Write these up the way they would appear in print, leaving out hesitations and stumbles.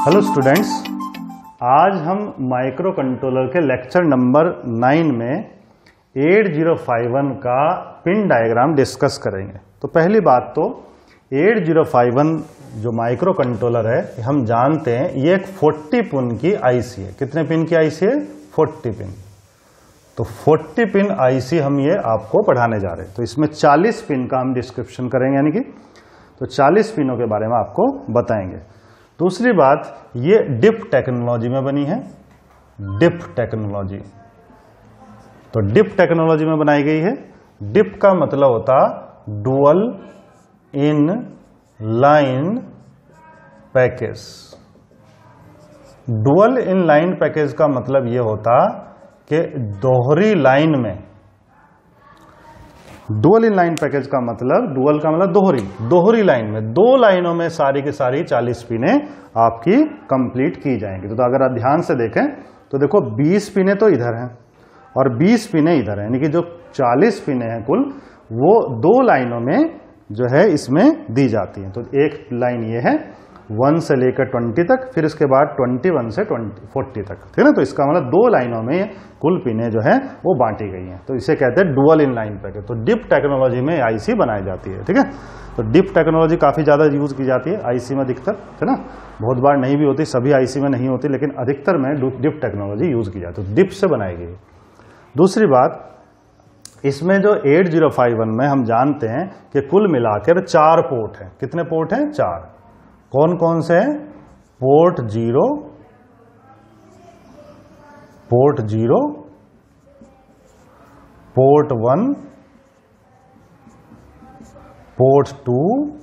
Hello students, आज हम microcontroller के लेक्चर नंबर 9 में 8051 का पिन डायग्राम डिस्कस करेंगे। तो पहली बात तो 8051 जो माइक्रो कंट्रोलर है, हम जानते हैं ये एक 40 पिन की आईसी है। कितने पिन की आईसी है? 40 पिन। तो 40 पिन आईसी हम ये आपको पढ़ाने जा रहे हैं। तो इसमें 40 पिन का हम डिस्क्रिप्शन करेंगे, यानी कि तो 40 पिनों के बारे में आपको बताएंगे। दूसरी बात, ये डिप टेक्नोलॉजी में बनी है। डिप टेक्नोलॉजी, तो डिप टेक्नोलॉजी में बनाई गई है। डिप का मतलब होता dual in line package. Dual in line package का मतलब यह होता कि दोहरी लाइन में, डुअल इन लाइन पैकेज का मतलब, डुअल का मतलब दोहरी लाइन में, दो लाइनों में सारी की सारी 40 पिनें आपकी कंप्लीट की जाएंगी। तो अगर आप ध्यान से देखें तो देखो 20 पिनें तो इधर हैं और 20 पिनें इधर हैं, यानी कि जो 40 पिनें हैं कुल, वो दो लाइनों में जो है इसमें दी जाती हैं। तो एक लाइन ये है 1 से लेकर 20 तक, फिर इसके बाद 21 से 40 तक, ठीक है ना। तो इसका मतलब दो लाइनों में कुल पिनें जो है वो बांटी गई हैं। तो इसे कहते हैं डुअल इन लाइन पैकेज। तो डिप टेक्नोलॉजी में आईसी बनाई जाती है, ठीक है। तो डिप टेक्नोलॉजी काफी ज्यादा यूज की जाती है आईसी में अधिकतर, है ना। बहुत बार नहीं भी होती, सभी आईसी में नहीं होती, लेकिन अधिकतर में डिप टेक्नोलॉजी यूज की जाती है। तो डिप से बनाई गई। दूसरी बात, इसमें जो 8051 में हम जानते हैं कि कुल मिलाकर 4 पोर्ट हैं। कितने पोर्ट हैं? 4। कौन कौन से हैं? Port 0, port 0, port 1, port 2,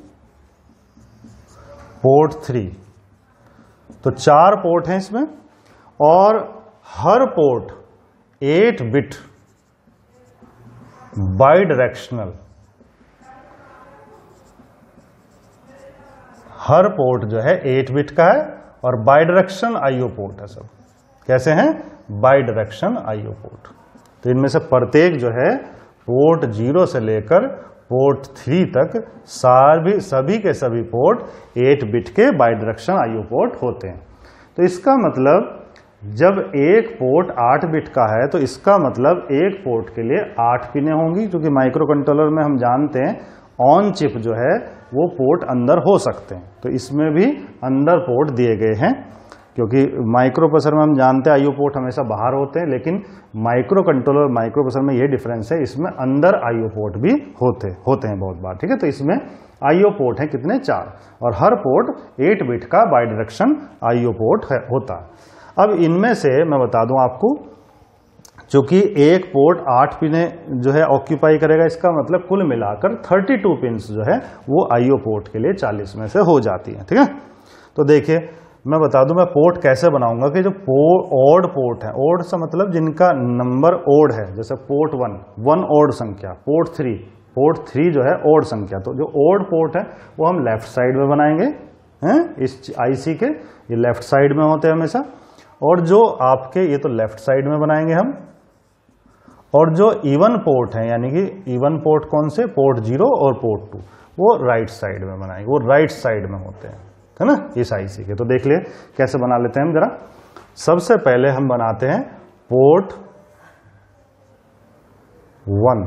port 3। तो 4 पोर्ट हैं इसमें, और हर पोर्ट 8 बिट बाई डायरेक्शनल, हर पोर्ट जो है 8 बिट का है और बाई डायरेक्शन आईओ पोर्ट है। सब कैसे हैं? Bi direction IO port. तो इनमें से प्रत्येक जो है पोर्ट 0 से लेकर पोर्ट 3 तक सभी के सभी पोर्ट 8 बिट के बाई डायरेक्शन आईओ पोर्ट होते हैं। तो इसका मतलब जब एक पोर्ट 8 बिट का है, तो इसका मतलब एक पोर्ट के लिए 8 पिनें होंगी, क्योंकि माइक्रो कंट्रोलर में हम जानते हैं ऑन चिप जो है वो पोर्ट अंदर हो सकते हैं। तो इसमें भी अंदर पोर्ट दिए गए हैं, क्योंकि माइक्रो प्रोसेसर में हम जानते हैं आईओ पोर्ट हमेशा बाहर होते हैं, लेकिन माइक्रो कंट्रोलर माइक्रो प्रोसेसर में ये डिफरेंस है, इसमें अंदर आईओ पोर्ट भी होते हैं बहुत बार, ठीक है। तो इसमें आईओ पोर्ट है कितने? 4, और हर पोर्ट 8 बिट का बाई डायरेक्शन आईओ पोर्ट होता है। अब इनमें से मैं बता दूं आपको, चूंकि एक पोर्ट 8 पिनें जो है ऑक्यूपाई करेगा, इसका मतलब कुल मिलाकर 32 पिन्स जो है वो आईओ पोर्ट के लिए 40 में से हो जाती है, ठीक है। तो देखिए मैं बता दूं मैं पोर्ट कैसे बनाऊंगा कि जो ऑड पोर्ट है, ऑड से मतलब जिनका नंबर ऑड है, जैसे पोर्ट 1 ऑड संख्या, पोर्ट 3 जो है ऑड संख्या। तो जो ऑड पोर्ट है वो हम लेफ्ट साइड में बनाएंगे, हैं इस आईसी के, ये लेफ्ट साइड में होते हैं हमेशा। और जो आपके ये तो लेफ्ट साइड में बनाएंगे हम, और जो इवन पोर्ट है, यानी कि इवन पोर्ट कौन से? पोर्ट 0 और पोर्ट 2, वो राइट साइड में बनाएंगे, वो राइट साइड में होते हैं, है ना, इस आईसी के। तो देख लिए कैसे बना लेते हैं हम जरा। सबसे पहले हम बनाते हैं पोर्ट 1,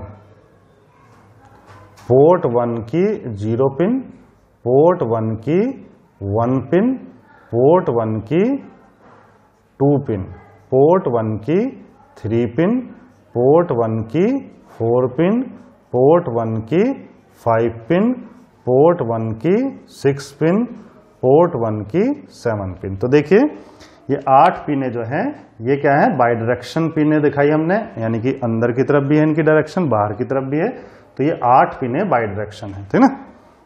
पोर्ट 1 की 0 पिन, पोर्ट 1 की 1 पिन, पोर्ट 1 की 2 पिन, पोर्ट 1 की 3 पिन, पोर्ट 1 की 4 पिन, पोर्ट 1 की 5 पिन, पोर्ट 1 की 6 पिन, पोर्ट 1 की 7 पिन। तो देखिए ये 8 पिनें जो हैं ये क्या है? बाई डायरेक्शन पिनें दिखाई हमने, यानी कि अंदर की तरफ भी है इनकी डायरेक्शन, बाहर की तरफ भी है। तो ये 8 पिनें बाई डायरेक्शन है, ठीक ना।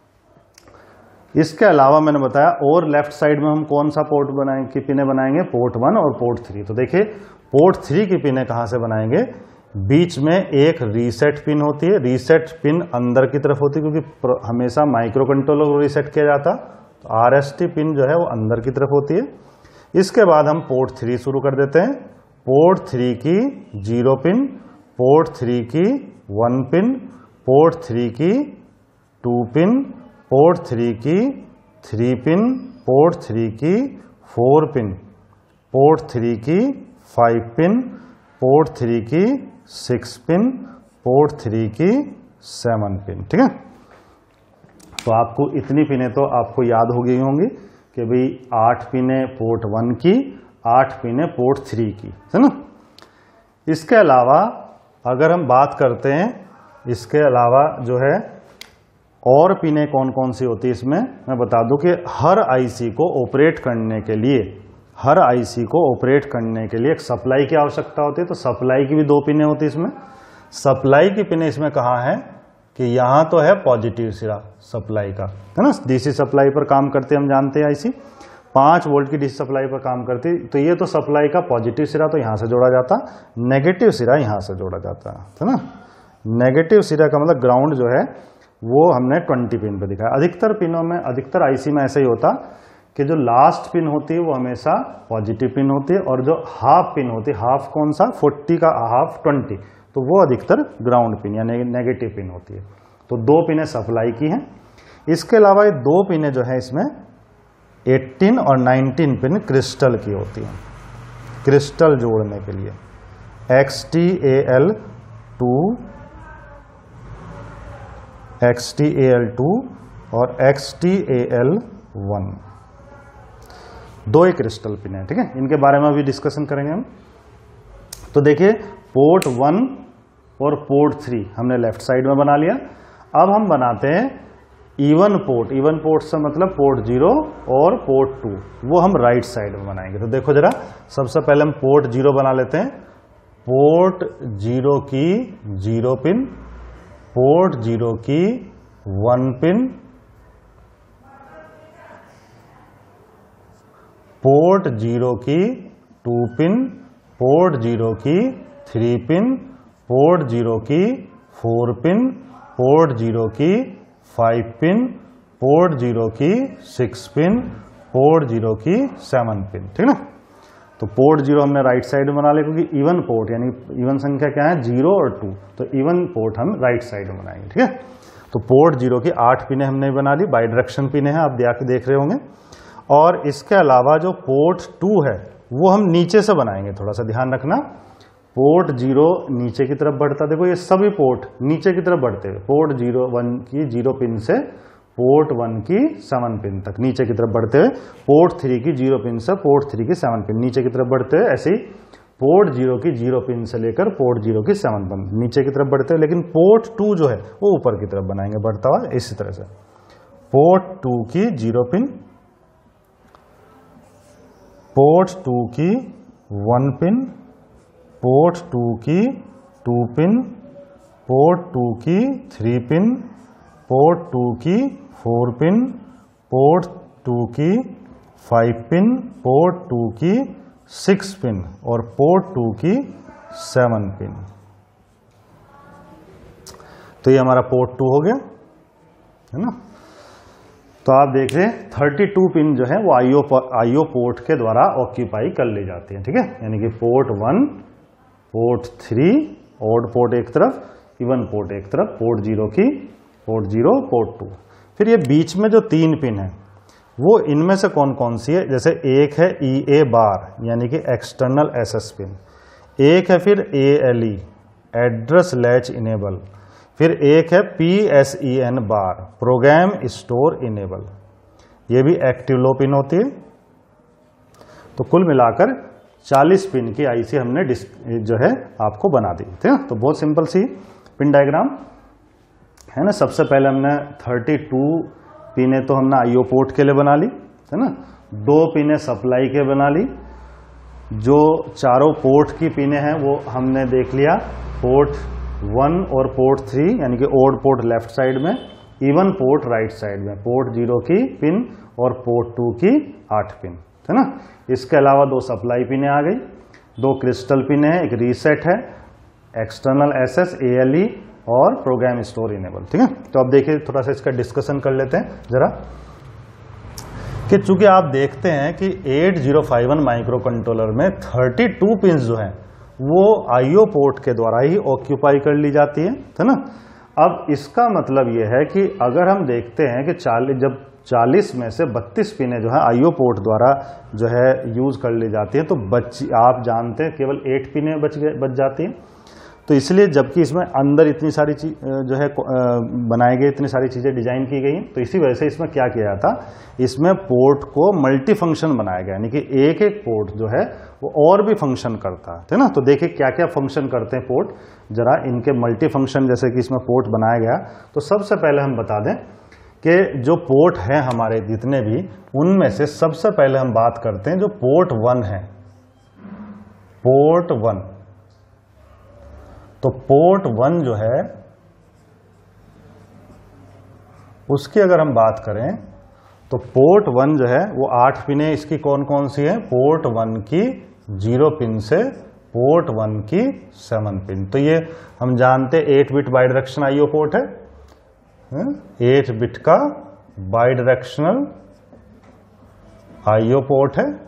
इसके अलावा मैंने बताया और लेफ्ट साइड में हम कौन सा पोर्ट की पिनें बनाएंगे? पोर्ट 1 और पोर्ट 3। तो देखिए पोर्ट 3 की पिनें कहां से बनाएंगे? बीच में एक रीसेट पिन होती है। रीसेट पिन अंदर की तरफ होती है, क्योंकि हमेशा माइक्रो कंट्रोलर को रीसेट किया जाता। तो आरएसटी पिन जो है वो अंदर की तरफ होती है। इसके बाद हम पोर्ट 3 शुरू कर देते हैं। पोर्ट 3 की 0 पिन, पोर्ट 3 की 1 पिन, पोर्ट 3 की 2 पिन, पोर्ट 3 की 3 पिन, पोर्ट 3 की 4 पिन, पोर्ट 3 की 5 पिन, पोर्ट 3 की 6 पिन, पोर्ट 3 की 7 पिन। ठीक है, तो आपको इतनी पिनें तो आपको याद हो गई होंगी कि भाई 8 पिनें पोर्ट 1 की, 8 पिनें पोर्ट 3 की, है ना। इसके अलावा अगर हम बात करते हैं, इसके अलावा जो है और पिनें कौन कौन सी होती है इसमें मैं बता दूं कि हर आईसी को ऑपरेट करने के लिए, हर आईसी को ऑपरेट करने के लिए एक सप्लाई की आवश्यकता होती है। तो सप्लाई की भी 2 पिनें होती है इसमें। सप्लाई की पिनें इसमें कहाँ है कि यहाँ तो है पॉजिटिव सिरा सप्लाई का, है ना, डीसी सप्लाई पर काम करते हम जानते हैं आईसी 5 वोल्ट की डीसी सप्लाई पर काम करती। तो ये तो सप्लाई का पॉजिटिव सिरा तो यहाँ से जोड़ा जाता, नेगेटिव सिरा यहाँ से जोड़ा जाता है ना। नेगेटिव सिरा का मतलब ग्राउंड जो है वो हमने 20 पिन पे दिखाया। अधिकतर पिनों में, अधिकतर आईसी में ऐसा ही होता कि जो लास्ट पिन होती है वो हमेशा पॉजिटिव पिन होती है और जो हाफ पिन होती है, हाफ कौन सा, 40 का हाफ 20, तो वो अधिकतर ग्राउंड पिन यानी नेगेटिव पिन होती है। तो 2 पिनें सप्लाई की हैं। इसके अलावा ये 2 पिनें जो है इसमें 18 और 19 पिन क्रिस्टल की होती हैं, क्रिस्टल जोड़ने के लिए। XTAL2, XTAL2 और XTAL1, 2 ही क्रिस्टल पिन है। ठीक है, इनके बारे में भी डिस्कशन करेंगे हम। तो देखिए पोर्ट 1 और पोर्ट 3 हमने लेफ्ट साइड में बना लिया। अब हम बनाते हैं इवन पोर्ट। इवन पोर्ट से मतलब पोर्ट 0 और पोर्ट 2, वो हम राइट साइड में बनाएंगे। तो देखो जरा, सबसे पहले हम पोर्ट 0 बना लेते हैं। पोर्ट 0 की 0 पिन, पोर्ट 0 की 1 पिन, पोर्ट 0 की 2 पिन, पोर्ट 0 की 3 पिन, पोर्ट 0 की 4 पिन, पोर्ट 0 की 5 पिन, पोर्ट 0 की 6 पिन, पोर्ट 0 की 7 पिन। ठीक है ना। तो पोर्ट 0 हमने राइट साइड में बना लिया क्योंकि इवन पोर्ट यानी इवन संख्या क्या है, 0 और 2, तो इवन पोर्ट हम राइट साइड में बनाएंगे। ठीक है, तो पोर्ट 0 की 8 पिनें हमने बना दी, बाई डायरेक्शन पिनें हैं, आप देख रहे होंगे। और इसके अलावा जो पोर्ट 2 है वो हम नीचे से बनाएंगे, थोड़ा सा ध्यान रखना। पोर्ट 0 नीचे की तरफ बढ़ता, देखो ये सभी पोर्ट नीचे की तरफ बढ़ते हुए, पोर्ट 1 की 0 पिन से पोर्ट 1 की 7 पिन तक नीचे की तरफ बढ़ते हुए, पोर्ट 3 की 0 पिन से पोर्ट 3 की 7 पिन नीचे की तरफ बढ़ते हुए, ऐसे ही पोर्ट 0 की 0 पिन से लेकर पोर्ट 0 की 7 पिन नीचे की तरफ बढ़ते हुए, लेकिन पोर्ट 2 जो है वो ऊपर की तरफ बनाएंगे बढ़ता हुआ इसी तरह से। पोर्ट 2 की 0 पिन, पोर्ट 2 की 1 पिन, पोर्ट 2 की 2 पिन, पोर्ट 2 की 3 पिन, पोर्ट 2 की 4 पिन, पोर्ट 2 की 5 पिन, पोर्ट 2 की 6 पिन और पोर्ट 2 की 7 पिन। तो ये हमारा पोर्ट 2 हो गया, है ना। तो आप देख रहे हैं 32 पिन जो है वो आईओ पोर्ट के द्वारा ऑक्यूपाई कर ली जाती है। ठीक है, यानी कि पोर्ट 1, पोर्ट 3, ऑड पोर्ट एक तरफ, इवन पोर्ट एक तरफ, पोर्ट 0 की, पोर्ट 0, पोर्ट 2। फिर ये बीच में जो 3 पिन है वो इनमें से कौन कौन सी है, जैसे एक है EA बार यानी कि एक्सटर्नल एसएस पिन, एक है फिर ALE एड्रेस लैच इनेबल, फिर एक है PSEN bar program store enable, ये भी एक्टिव लो पिन होती है। तो कुल मिलाकर 40 पिन की आईसी हमने जो है आपको बना दी थी। तो बहुत सिंपल सी पिन डायग्राम है ना। सबसे पहले हमने 32 पिनें तो हमने आईओ पोर्ट के लिए बना ली, है ना। 2 पिनें सप्लाई के बना ली। जो चारों पोर्ट की पिनें हैं वो हमने देख लिया, पोर्ट 1 और पोर्ट 3 यानी कि ओड पोर्ट लेफ्ट साइड में, इवन पोर्ट राइट साइड में, पोर्ट 0 की पिन और पोर्ट 2 की 8 पिन, है ना। इसके अलावा 2 सप्लाई पिनें आ गई, 2 क्रिस्टल पिनें हैं, एक रीसेट है, एक्सटर्नल एसएस, ALE और प्रोग्राम स्टोर इनेबल। ठीक है, तो अब देखिए थोड़ा सा इसका डिस्कशन कर लेते हैं जरा, कि चूंकि आप देखते हैं कि 8051 माइक्रो कंट्रोलर में 32 पिन जो हैं वो आईओ पोर्ट के द्वारा ही ऑक्यूपाई कर ली जाती है ना। अब इसका मतलब यह है कि अगर हम देखते हैं कि जब 40 में से 32 पिनें जो है आईओ पोर्ट द्वारा जो है यूज कर ली जाती है, तो आप जानते हैं केवल 8 पिनें बच जाती हैं। तो इसलिए जबकि इसमें अंदर इतनी सारी चीज जो है बनाए गए, इतनी सारी चीजें डिजाइन की गई, तो इसी वजह से इसमें क्या किया जाता, इसमें पोर्ट को मल्टी फंक्शन बनाया गया, यानी कि एक एक पोर्ट जो है वो और भी फंक्शन करता है ना। तो देखिए क्या क्या फंक्शन करते हैं पोर्ट, जरा इनके मल्टी फंक्शन जैसे कि इसमें पोर्ट बनाया गया। तो सबसे पहले हम बता दें कि जो पोर्ट हैं हमारे जितने भी, उनमें से सबसे पहले हम बात करते हैं जो पोर्ट 1 है, पोर्ट 1। तो पोर्ट 1 जो है उसकी अगर हम बात करें तो पोर्ट 1 जो है वो 8 पिनें इसकी कौन कौन सी है, पोर्ट 1 की 0 पिन से पोर्ट 1 की 7 पिन। तो ये हम जानते 8 बिट बाइडायरेक्शनल आईओ पोर्ट है, 8 बिट का बाइडायरेक्शनल आईओ पोर्ट है।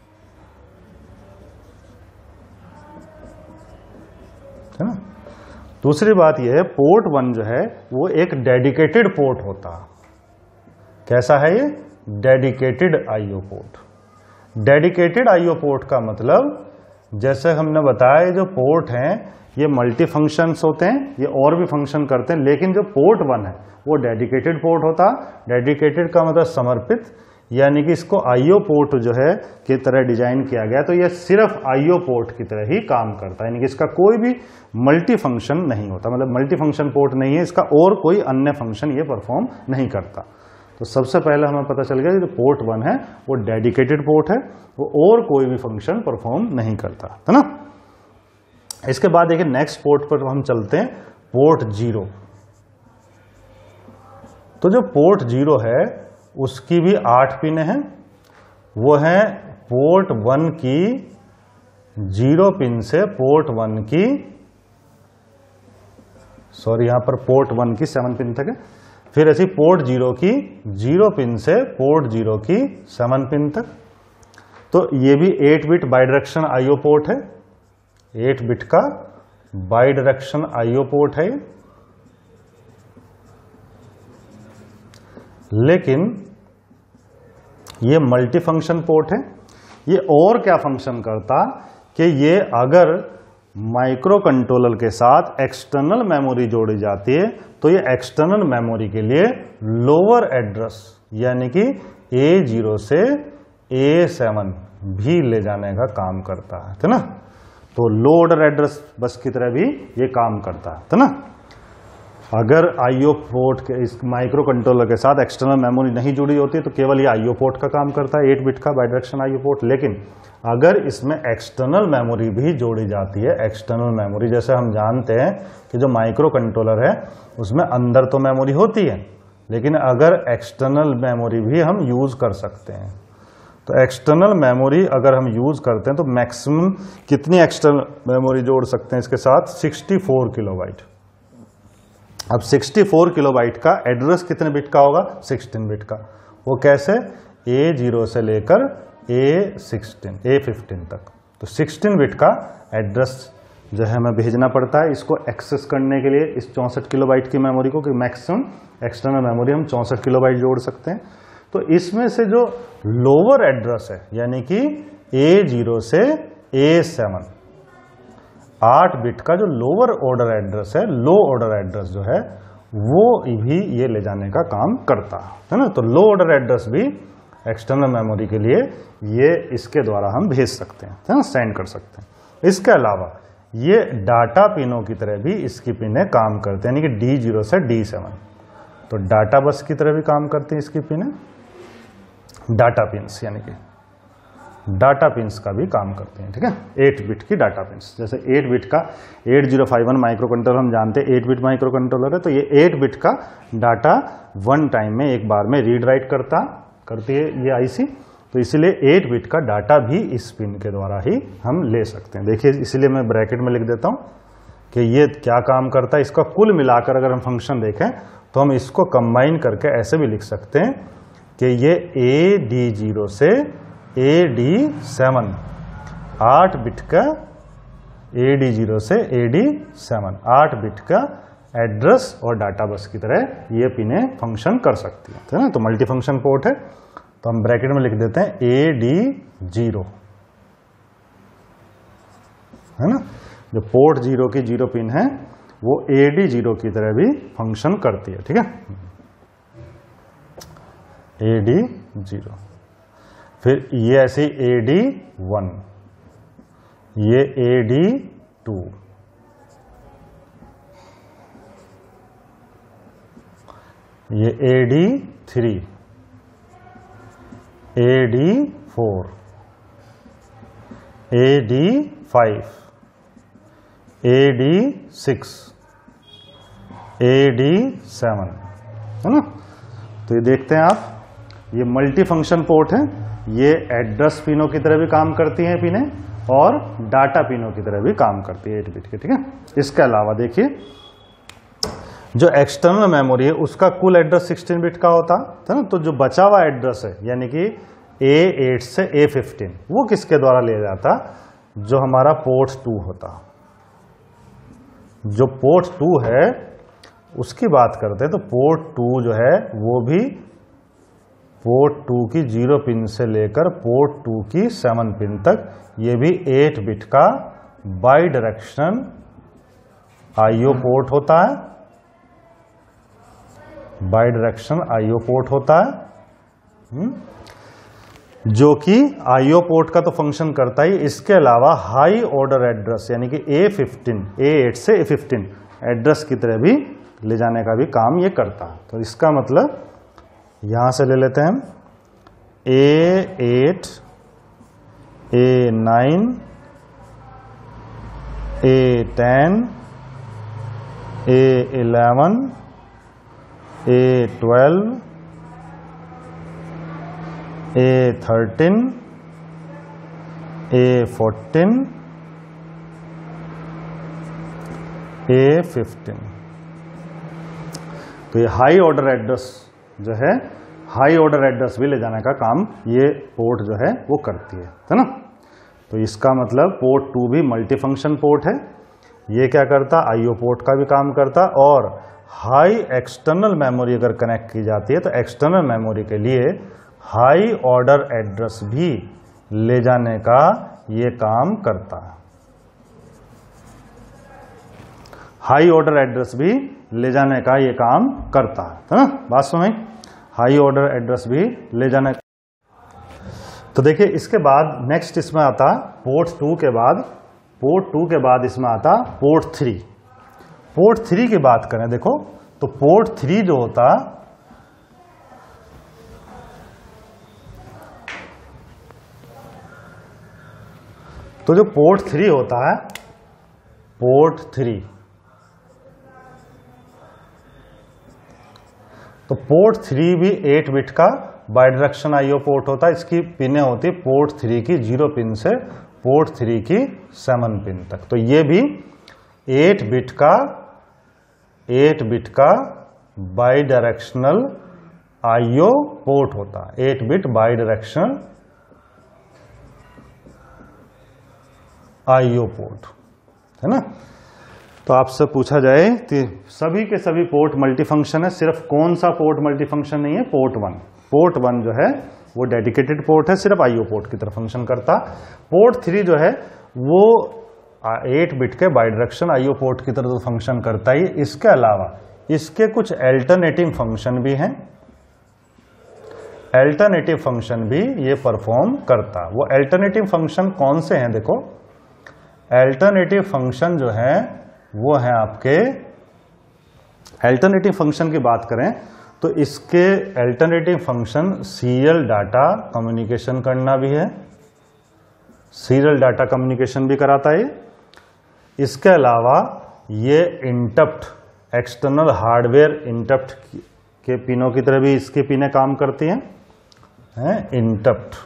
है ना। दूसरी बात यह है पोर्ट 1 जो है वो एक डेडिकेटेड पोर्ट होता। कैसा है ये, dedicated IO port. Dedicated IO port का मतलब जैसे हमने बताया जो पोर्ट हैं ये मल्टी फंक्शंस होते हैं, ये और भी फंक्शन करते हैं, लेकिन जो पोर्ट 1 है वो डेडिकेटेड पोर्ट होता। डेडिकेटेड का मतलब समर्पित, यानी कि इसको आईओ पोर्ट जो है की तरह डिजाइन किया गया, तो यह सिर्फ आईओ पोर्ट की तरह ही काम करता है, यानी कि इसका कोई भी मल्टी फंक्शन नहीं होता, मतलब मल्टी फंक्शन पोर्ट नहीं है, इसका और कोई अन्य फंक्शन ये परफॉर्म नहीं करता। तो सबसे पहले हमें पता चल गया कि जो पोर्ट 1 है वो डेडिकेटेड पोर्ट है, वो और कोई भी फंक्शन परफॉर्म नहीं करता, है ना। इसके बाद देखिए नेक्स्ट पोर्ट पर हम चलते हैं, पोर्ट 0। तो जो पोर्ट 0 है उसकी भी 8 पिनें हैं, वो है पोर्ट 1 की 0 पिन से पोर्ट 1 की, सॉरी यहां पर पोर्ट 1 की 7 पिन तक है, फिर ऐसी पोर्ट 0 की 0 पिन से पोर्ट 0 की 7 पिन तक। तो ये भी 8 बिट बाइडायरेक्शनल आईओ पोर्ट है, 8 बिट का बाइडायरेक्शनल आईओ पोर्ट है। लेकिन ये मल्टी फंक्शन पोर्ट है। ये और क्या फंक्शन करता कि ये अगर माइक्रो कंट्रोलर के साथ एक्सटर्नल मेमोरी जोड़ी जाती है तो ये एक्सटर्नल मेमोरी के लिए लोअर एड्रेस यानी कि A0 से A7 भी ले जाने का काम करता है ना। तो लो ऑर्डर एड्रेस बस की तरह भी ये काम करता है ना। अगर आईओ पोर्ट के इस माइक्रो कंट्रोलर के साथ एक्सटर्नल मेमोरी नहीं जुड़ी होती तो केवल ये आईओ पोर्ट का काम करता है, 8 बिट का बाइडायरेक्शनल आईओ पोर्ट। लेकिन अगर इसमें एक्सटर्नल मेमोरी भी जोड़ी जाती है, एक्सटर्नल मेमोरी जैसे हम जानते हैं कि जो माइक्रो कंट्रोलर है उसमें अंदर तो मेमोरी होती है, लेकिन अगर एक्सटर्नल मेमोरी भी हम यूज कर सकते हैं। तो एक्सटर्नल मेमोरी अगर हम यूज करते हैं तो मैक्सिमम कितनी एक्सटर्नल मेमोरी जोड़ सकते हैं इसके साथ, 64 किलोबाइट। अब 64 किलोबाइट का एड्रेस कितने बिट का होगा, 16 बिट का। वो कैसे, A0 से लेकर A15 तक। तो 16 बिट का एड्रेस जो है हमें भेजना पड़ता है इसको एक्सेस करने के लिए इस 64 किलोबाइट की मेमोरी को, कि मैक्सिमम एक्सटर्नल मेमोरी हम 64 किलोबाइट जोड़ सकते हैं। तो इसमें से जो लोअर एड्रेस है यानी कि A0 से A7 8 बिट का जो लोअर ऑर्डर एड्रेस है, लो ऑर्डर एड्रेस जो है वो भी ये ले जाने का काम करता है ना। तो लो ऑर्डर एड्रेस भी एक्सटर्नल मेमोरी के लिए ये इसके द्वारा हम भेज सकते हैं, है ना, सेंड कर सकते हैं। इसके अलावा ये डाटा पिनों की तरह भी इसकी पिनें काम करते हैं, यानी कि D0 से D7। तो डाटा बस की तरह भी काम करती है इसकी पिनें, डाटा पिन्स यानी कि डाटा पिन्स का भी काम करते हैं, ठीक है। 8 बिट की डाटा पिन्स, जैसे 8 बिट का 8051 माइक्रो कंट्रोलर हम जानते हैं 8 बिट माइक्रो कंट्रोलर है, तो ये 8 बिट का डाटा वन टाइम में एक बार में रीड राइट करती है ये आईसी। तो इसलिए 8 बिट का डाटा भी इस पिन के द्वारा ही हम ले सकते हैं। देखिए इसलिए मैं ब्रैकेट में लिख देता हूं कि ये क्या काम करता है। इसका कुल मिलाकर अगर हम फंक्शन देखें तो हम इसको कंबाइन करके ऐसे भी लिख सकते हैं कि ये AD0 से AD7 8 बिट का AD0 से AD7 8 बिट का एड्रेस और डाटा बस की तरह ये पिनें फंक्शन कर सकती हैं, है ना। तो मल्टी फंक्शन पोर्ट है, तो हम ब्रैकेट में लिख देते हैं AD0, है ना। जो पोर्ट 0 की 0 पिन है वो AD0 की तरह भी फंक्शन करती है, ठीक है। AD0, फिर ये ऐसे AD1, ये AD2, ये AD3, AD4, AD5, AD6, AD7, है ना। तो ये देखते हैं आप, ये मल्टी फंक्शन पोर्ट है, ये एड्रेस पिनों की तरह भी काम करती हैं पिनें और डाटा पिनों की तरह भी काम करती है 8 बिट के, ठीक है। इसके अलावा देखिए जो एक्सटर्नल मेमोरी है उसका कुल एड्रेस 16 बिट का होता है ना। तो जो बचा हुआ एड्रेस है यानी कि A8 से A15 वो किसके द्वारा लिया जाता, जो हमारा पोर्ट 2 होता। जो पोर्ट 2 है उसकी बात करते हैं, तो पोर्ट 2 जो है वो भी पोर्ट 2 की 0 पिन से लेकर पोर्ट 2 की 7 पिन तक ये भी 8 बिट का बाई डायरेक्शन IO पोर्ट होता है, बाई डायरेक्शन IO पोर्ट होता है, जो कि IO पोर्ट का तो फंक्शन करता ही, इसके अलावा हाई ऑर्डर एड्रेस यानी कि A8 से A15 एड्रेस की तरह भी ले जाने का भी काम ये करता है। तो इसका मतलब यहां से ले लेते हैं हम A8, A9, A10, A11, A12, A13, A14, A15। तो ये हाई ऑर्डर एड्रेस जो है, हाई ऑर्डर एड्रेस भी ले जाने का काम ये पोर्ट जो है वो करती है ना। तो इसका मतलब पोर्ट 2 भी मल्टी फंक्शन पोर्ट है, ये क्या करता, IO पोर्ट का भी काम करता। और हाई एक्सटर्नल मेमोरी अगर कनेक्ट की जाती है तो एक्सटर्नल मेमोरी के लिए हाई ऑर्डर एड्रेस भी ले जाने का ये काम करता है, हाई ऑर्डर एड्रेस भी ले जाने का ये काम करता है ना। बात समझ, हाई ऑर्डर एड्रेस भी ले जाने। तो देखिए इसके बाद नेक्स्ट इसमें आता पोर्ट 2 के बाद, पोर्ट 2 के बाद इसमें आता पोर्ट 3। पोर्ट 3 की बात करें देखो, तो पोर्ट 3 जो होता, तो जो पोर्ट 3 होता है, पोर्ट 3, तो पोर्ट 3 भी 8 बिट का बाइडायरेक्शन IO पोर्ट होता है। इसकी पिनें होती पोर्ट 3 की 0 पिन से पोर्ट 3 की 7 पिन तक। तो ये भी 8 बिट का बाइडायरेक्शनल IO पोर्ट होता है, 8 बिट बाइडायरेक्शनल IO पोर्ट, है ना। तो आपसे पूछा जाए कि सभी के सभी पोर्ट मल्टी फंक्शन है, सिर्फ कौन सा पोर्ट मल्टी फंक्शन नहीं है, पोर्ट 1। पोर्ट 1 जो है वो डेडिकेटेड पोर्ट है, सिर्फ IO पोर्ट की तरह फंक्शन करता। पोर्ट 3 जो है वो 8 बिट के बाइडायरेक्शन IO पोर्ट की तरह तो फंक्शन करता ही। इसके अलावा इसके कुछ अल्टरनेटिव फंक्शन भी हैं, अल्टरनेटिव फंक्शन भी ये परफॉर्म करता। वो अल्टरनेटिव फंक्शन कौन से हैं, देखो अल्टरनेटिव फंक्शन जो है वो है आपके, अल्टरनेटिव फंक्शन की बात करें तो इसके alternative function serial data communication करना भी है, सीरियल डाटा कम्युनिकेशन भी कराता है। इसके अलावा ये इंटरप्ट, एक्सटर्नल हार्डवेयर इंटरप्ट के पिनों की तरह भी इसकी पिनें काम करती हैं, इंटरप्ट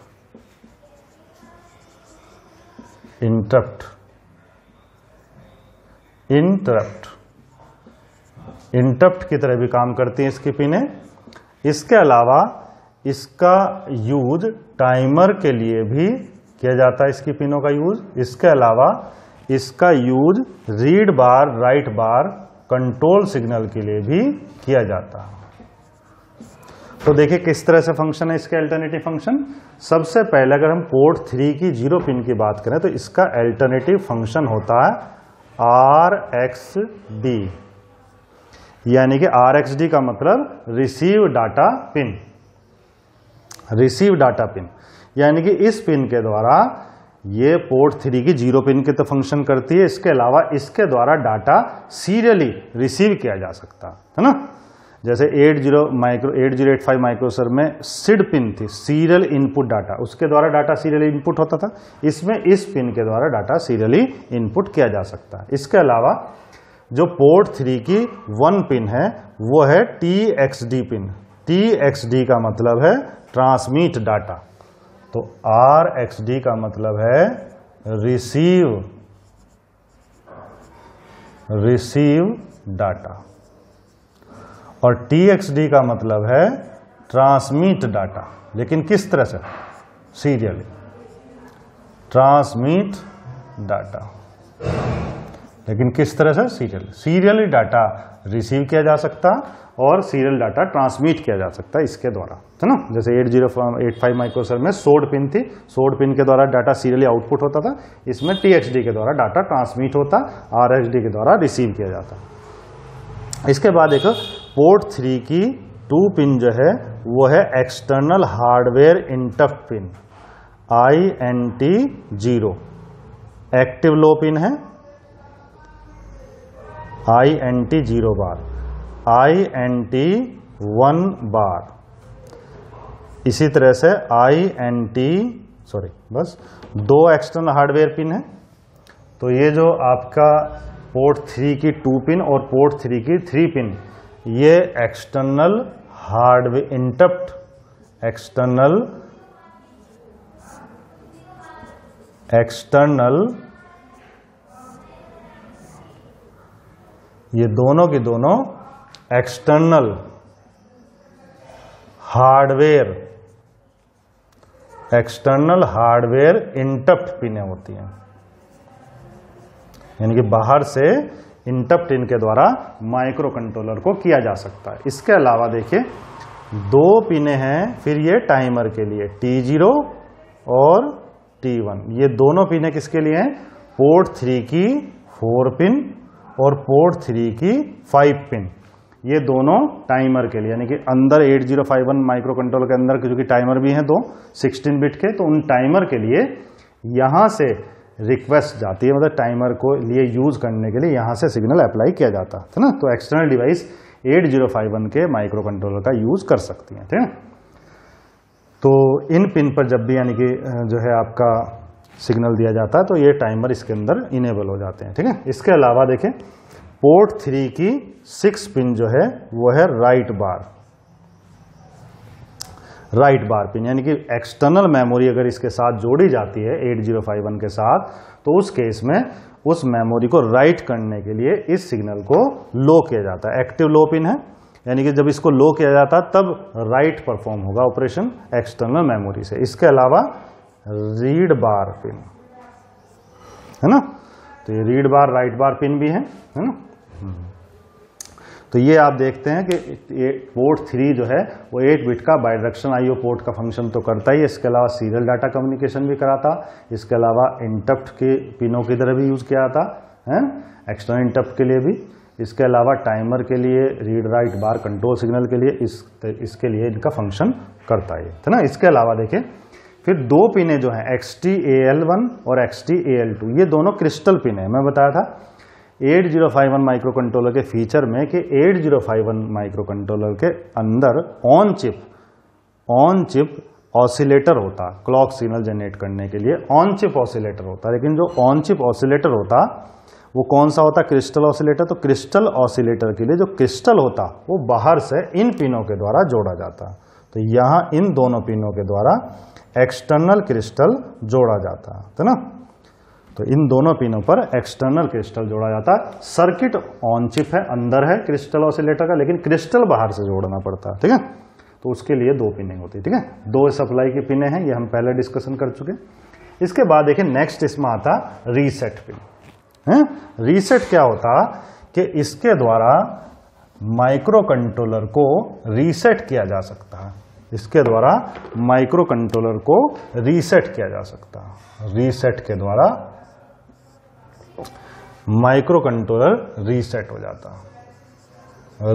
की तरह भी काम करती हैं इसकी पिनें। इसके अलावा इसका यूज टाइमर के लिए भी किया जाता है, इसकी पिनों का यूज। इसके अलावा इसका use read bar, write bar control signal के लिए भी किया जाता है। तो देखिए किस तरह से फंक्शन है इसके अल्टरनेटिव फंक्शन। सबसे पहले अगर हम पोर्ट 3 की 0 पिन की बात करें तो इसका अल्टरनेटिव फंक्शन होता है RxD, यानी कि RxD का मतलब receive data pin. Receive data pin यानी कि इस पिन के द्वारा ये पोर्ट 3 की 0 पिन के तो फंक्शन करती है, इसके अलावा इसके द्वारा डाटा सीरियली रिसीव किया जा सकता है ना। जैसे 8085 माइक्रोप्रोसेसर में सिड पिन थी, सीरियल इनपुट डाटा, उसके द्वारा डाटा सीरियली इनपुट होता था। इसमें इस पिन के द्वारा डाटा सीरियली इनपुट किया जा सकता है। इसके अलावा जो पोर्ट 3 की 1 पिन है वो है TXD पिन। TXD का मतलब है ट्रांसमिट डाटा, तो RxD का मतलब है रिसीव डाटा, और TXD का मतलब है ट्रांसमिट डाटा। लेकिन किस तरह से? सीरियली। ट्रांसमिट डाटा, लेकिन किस तरह से? सीरियली डाटा रिसीव किया जा सकता और सीरियल डाटा ट्रांसमिट किया जा सकता है इसके द्वारा, है ना। जैसे 8085 माइक्रोप्रोसेसर में सोड पिन थी, सोड पिन के द्वारा डाटा सीरियली आउटपुट होता था, इसमें TXD के द्वारा डाटा ट्रांसमिट होता, RxD के द्वारा रिसीव किया जाता। इसके बाद देखो पोर्ट 3 की 2 पिन जो है वो है external hardware interrupt pin, INT0। Active low pin है INT0 बार, INT1 बार, इसी तरह से बस 2 एक्सटर्नल हार्डवेयर पिन है। तो ये जो आपका पोर्ट 3 की 2 पिन और पोर्ट 3 की 3 पिन, ये एक्सटर्नल हार्डवेयर इंटरप्ट, एक्सटर्नल ये दोनों की दोनों एक्सटर्नल हार्डवेयर इंटरप्ट पिनें होती हैं, यानी कि बाहर से इंटरप्ट इनके द्वारा माइक्रो कंट्रोलर को किया जा सकता है। इसके अलावा देखिए 2 पिनें हैं फिर ये टाइमर के लिए, T0 और T1। ये दोनों पिनें किसके लिए हैं? पोर्ट 3 की 4 पिन और पोर्ट 3 की 5 पिन, ये दोनों टाइमर के लिए, यानी कि अंदर 8051 माइक्रो कंट्रोलर के अंदर जो कि टाइमर भी हैं 2 16 बिट के, तो उन टाइमर के लिए यहां से रिक्वेस्ट जाती है, मतलब टाइमर को लिए यूज करने के लिए यहां से सिग्नल अप्लाई किया जाता है ना। तो एक्सटर्नल डिवाइस 8051 के माइक्रो कंट्रोलर का यूज कर सकती हैं, ठीक है। तो इन पिन पर जब भी यानी कि जो है आपका सिग्नल दिया जाता है तो ये टाइमर इसके अंदर इनेबल हो जाते हैं, ठीक है। इसके अलावा देखें पोर्ट 3 की 6 पिन जो है वो है राइट बार पिन, यानी कि एक्सटर्नल मेमोरी अगर इसके साथ जोड़ी जाती है 8051 के साथ, तो उस केस में उस मेमोरी को राइट करने के लिए इस सिग्नल को लो किया जाता है। एक्टिव लो पिन है, यानी कि जब इसको लो किया जाता है तब राइट परफॉर्म होगा ऑपरेशन एक्सटर्नल मेमोरी से। इसके अलावा रीड बार पिन है ना, तो ये read bar write bar pin भी है ना। तो ये आप देखते हैं कि ये पोर्ट 3 जो है वो 8 बिट का बायडायरेक्शनल IO पोर्ट का फंक्शन तो करता ही, इसके अलावा सीरियल डाटा कम्युनिकेशन भी कराता, इसके अलावा इंटरप्ट के पिनों की तरह भी यूज किया जाता है, एक्सटर्नल इंटरप्ट के लिए भी, इसके अलावा टाइमर के लिए, read write bar control signal के लिए, इसके लिए इनका फंक्शन करता है ना। इसके अलावा देखें फिर 2 पिनें जो हैं XTAL1 और XTAL2, ये दोनों क्रिस्टल पिन है। मैं बताया था 8051 माइक्रो कंट्रोलर के फीचर में कि 8051 माइक्रो कंट्रोलर के अंदर ऑन चिप ऑसिलेटर होता, क्लॉक सिग्नल जनरेट करने के लिए ऑन चिप ऑसिलेटर होता, लेकिन जो ऑन चिप ऑसिलेटर होता वो कौन सा होता? Crystal oscillator. तो क्रिस्टल ऑसिलेटर के लिए जो क्रिस्टल होता वो बाहर से इन पिनों के द्वारा जोड़ा जाता, तो यहां इन दोनों पिनों के द्वारा एक्सटर्नल क्रिस्टल जोड़ा जाता है ना। तो इन दोनों पिनों पर एक्सटर्नल क्रिस्टल जोड़ा जाता है। सर्किट ऑन चिप है, अंदर है क्रिस्टल ऑसिलेटर का, लेकिन क्रिस्टल बाहर से जोड़ना पड़ता है, ठीक है। तो उसके लिए 2 पिनें होती है, ठीक है। 2 सप्लाई की पिनें हैं, ये हम पहले डिस्कशन कर चुके। इसके बाद देखिए नेक्स्ट इसमें आता रीसेट पिन है। रीसेट क्या होता कि इसके द्वारा माइक्रो कंट्रोलर को रीसेट किया जा सकता है। इसके द्वारा माइक्रो कंट्रोलर को रीसेट किया जा सकता है। रीसेट के द्वारा माइक्रो कंट्रोलर रीसेट हो जाता है।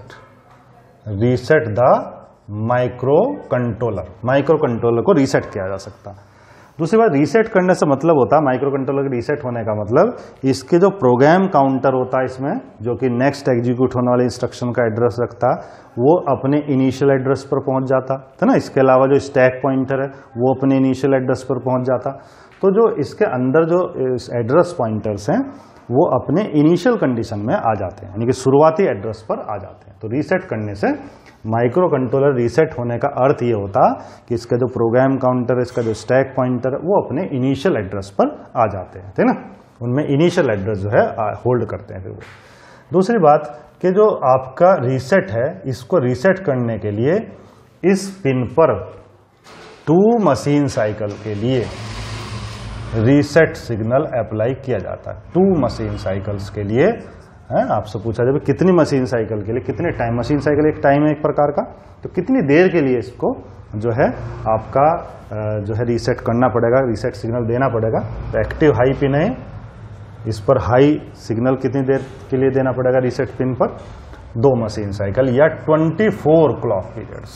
रीसेट द माइक्रो कंट्रोलर को रीसेट किया जा सकता है। दूसरी बात, रीसेट करने से मतलब होता है, माइक्रो कंट्रोलर के रीसेट होने का मतलब इसके जो प्रोग्राम काउंटर होता है इसमें, जो कि नेक्स्ट एग्जीक्यूट होने वाले इंस्ट्रक्शन का एड्रेस रखता, वो अपने इनिशियल एड्रेस पर पहुंच जाता है ना। इसके अलावा जो स्टैक पॉइंटर है वो अपने इनिशियल एड्रेस पर पहुंच जाता। तो जो इसके अंदर जो एड्रेस पॉइंटर्स हैं वो अपने इनिशियल कंडीशन में आ जाते हैं, यानी कि शुरुआती एड्रेस पर आ जाते हैं। तो रीसेट करने से माइक्रो कंट्रोलर रीसेट होने का अर्थ ये होता कि इसका जो प्रोग्राम काउंटर, इसका जो स्टैक पॉइंटर है वो अपने इनिशियल एड्रेस पर आ जाते हैं, है ना। उनमें इनिशियल एड्रेस जो है होल्ड करते हैं फिर वो। दूसरी बात कि जो आपका रीसेट है, इसको रीसेट करने के लिए इस पिन पर 2 मशीन साइकिल के लिए रीसेट सिग्नल अप्लाई किया जाता है। 2 मशीन साइकिल्स के लिए है। आपसे पूछा जाए कितनी मशीन साइकिल के लिए, कितने टाइम, मशीन साइकिल एक टाइम है एक प्रकार का, तो कितनी देर के लिए इसको जो है आपका जो है रीसेट करना पड़ेगा, रीसेट सिग्नल देना पड़ेगा। तो एक्टिव हाई पिन है, इस पर हाई सिग्नल कितनी देर के लिए देना पड़ेगा रीसेट पिन पर? 2 मशीन साइकिल या 24 क्लॉक पीरियड्स।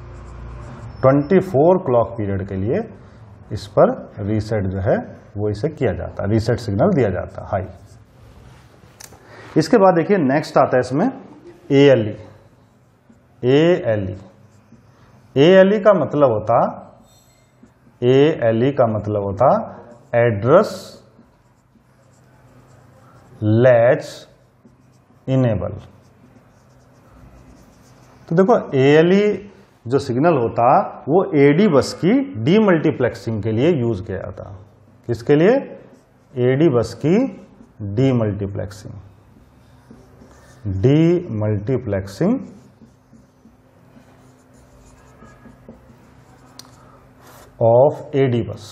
24 क्लॉक पीरियड के लिए इस पर रीसेट जो है वो इसे किया जाता है, रीसेट सिग्नल दिया जाता है हाई। इसके बाद देखिए नेक्स्ट आता है इसमें ALE। ALE का मतलब होता एड्रेस लैच इनेबल। तो देखो ALE जो सिग्नल होता वो AD बस की डीमल्टीप्लेक्सिंग के लिए यूज किया जाता। किसके लिए? AD बस की demultiplexing of AD bus.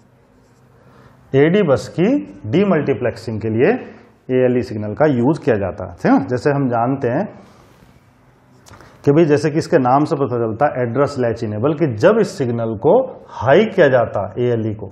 AD bus की डीमल्टीप्लेक्सिंग के लिए ALE सिग्नल का यूज किया जाता है ना। जैसे हम जानते हैं कि भाई जैसे कि इसके नाम से पता चलता है एड्रेस लैच इनेबल, कि जब इस सिग्नल को हाई किया जाता ALE को,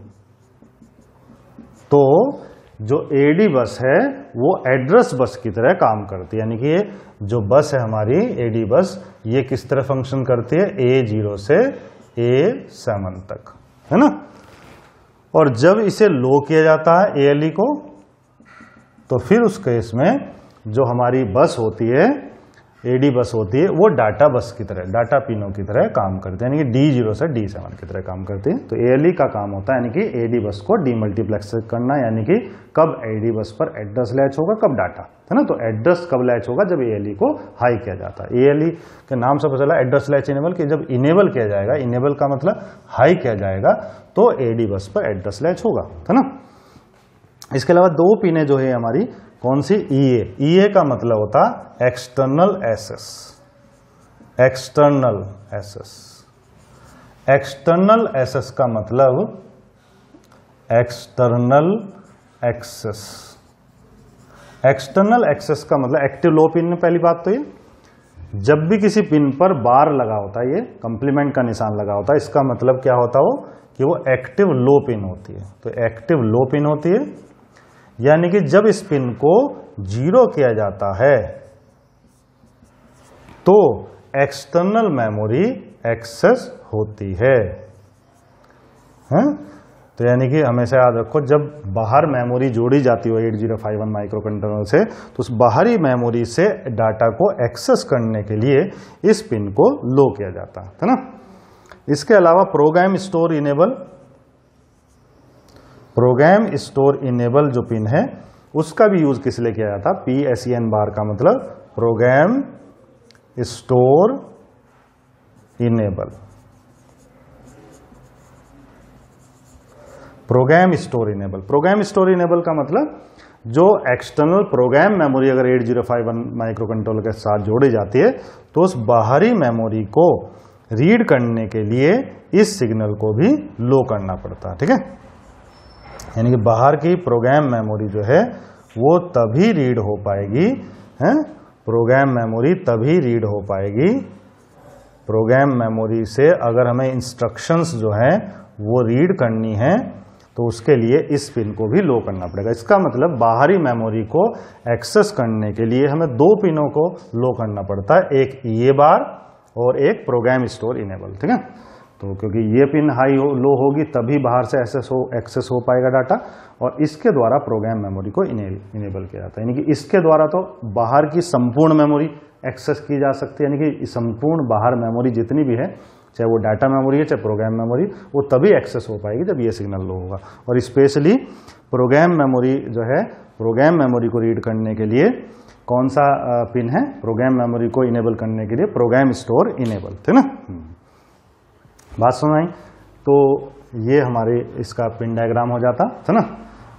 तो जो AD बस है वो एड्रेस बस की तरह काम करती है। यानी कि ये जो बस है हमारी AD बस, ये किस तरह फंक्शन करती है? A0 से A7 तक, है ना। और जब इसे लो किया जाता है ALE को, तो फिर उस केस में जो हमारी बस होती है, AD बस होती है, वो डाटा बस की तरह, डाटा पिनों की तरह काम करते हैं, यानी कि D0 से D7 की तरह काम करती है। तो ALE का काम होता है यानी कि AD बस को डीमल्टीप्लेक्स करना, यानी कि कब AD बस पर एड्रेस लैच होगा, कब डाटा, है ना। तो एड्रेस कब लैच होगा? जब ALE को हाई किया जाता है। ALE के नाम से पता चला एड्रेस लैच इनेबल, कि जब इनेबल किया जाएगा, इनेबल का मतलब हाई किया जाएगा, तो AD बस पर एड्रेस लैच होगा, है ना। इसके अलावा 2 पिनें जो है हमारी, कौन सी? EA का मतलब होता एक्सटर्नल एक्सेस। एक्सटर्नल एक्सेस का मतलब एक्सटर्नल एक्सेस। एक्सटर्नल एक्सेस का मतलब एक्टिव लो पिन में, पहली बात तो ये जब भी किसी पिन पर बार लगा होता है, ये कंप्लीमेंट का निशान लगा होता है, इसका मतलब क्या होता है कि वो एक्टिव लो पिन होती है। तो एक्टिव लो पिन होती है, यानी कि जब इस पिन को 0 किया जाता है तो एक्सटर्नल मेमोरी एक्सेस होती है। तो यानी कि हमेशा याद रखो, जब बाहर मेमोरी जोड़ी जाती हो 8051 माइक्रो कंट्रोलर से, तो उस बाहरी मेमोरी से डाटा को एक्सेस करने के लिए इस पिन को लो किया जाता है ना। इसके अलावा प्रोग्राम स्टोर इनेबल जो पिन है उसका भी यूज किस लिए किया जाता? PSEN बार का मतलब program store enable. Program store enable का मतलब जो एक्सटर्नल प्रोग्राम मेमोरी अगर 8051 माइक्रो कंट्रोलर के साथ जोड़ी जाती है, तो उस बाहरी मेमोरी को रीड करने के लिए इस सिग्नल को भी लो करना पड़ता है, ठीक है। यानी कि बाहर की प्रोग्राम मेमोरी जो है वो तभी रीड हो पाएगी, है प्रोग्राम मेमोरी तभी रीड हो पाएगी, प्रोग्राम मेमोरी से अगर हमें इंस्ट्रक्शंस जो है वो रीड करनी है तो उसके लिए इस पिन को भी लो करना पड़ेगा। इसका मतलब बाहरी मेमोरी को एक्सेस करने के लिए हमें दो पिनों को लो करना पड़ता है, एक ये बार और एक प्रोग्राम स्टोर इनेबल, ठीक है। तो क्योंकि ये पिन हाई लो होगी तभी बाहर से एक्सेस हो पाएगा डाटा, और इसके द्वारा प्रोग्राम मेमोरी को इनेबल किया जाता है। यानी कि इसके द्वारा तो बाहर की संपूर्ण मेमोरी एक्सेस की जा सकती है, यानी कि संपूर्ण बाहर मेमोरी जितनी भी है, चाहे वो डाटा मेमोरी है चाहे प्रोग्राम मेमोरी, वो तभी एक्सेस हो पाएगी जब ये सिग्नल लो होगा। और स्पेशली प्रोग्राम मेमोरी जो है, प्रोग्राम मेमोरी को रीड करने के लिए कौन सा पिन है, प्रोग्राम मेमोरी को इनेबल करने के लिए प्रोग्राम स्टोर इनेबल, ठीक ना। बात सुन आई। तो ये हमारे इसका पिन डायग्राम हो जाता है ना।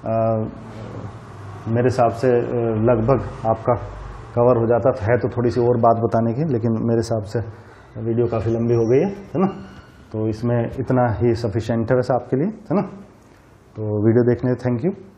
मेरे हिसाब से लगभग आपका कवर हो जाता है तो थोड़ी सी और बात बताने की, लेकिन मेरे हिसाब से वीडियो काफ़ी लंबी हो गई है ना। तो इसमें इतना ही सफिशिएंट है वैसे आपके लिए, है ना। तो वीडियो देखने थैंक यू।